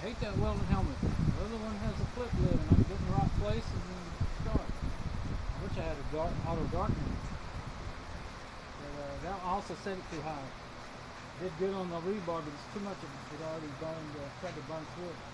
hate that welding helmet. The other one has a flip lid and I can get in the right place and then start. I wish I had a auto darkening. But that also set it too high. Did good on the rebar, but it's too much of it. It already burned, tried to burn through it.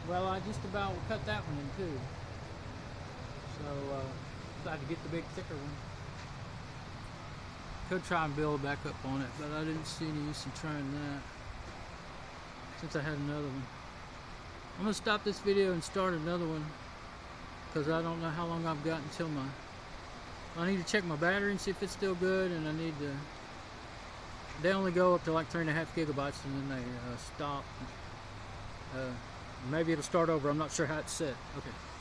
Well, I just about cut that one in two. So I had to get the big thicker one. Could try and build back up on it, but I didn't see any use in trying that since I had another one. I'm gonna stop this video and start another one because I don't know how long I've got until I need to check my battery and see if it's still good, and I need to. They only go up to like 3.5 gigabytes and then they stop. Maybe it'll start over. I'm not sure how it's set. Okay.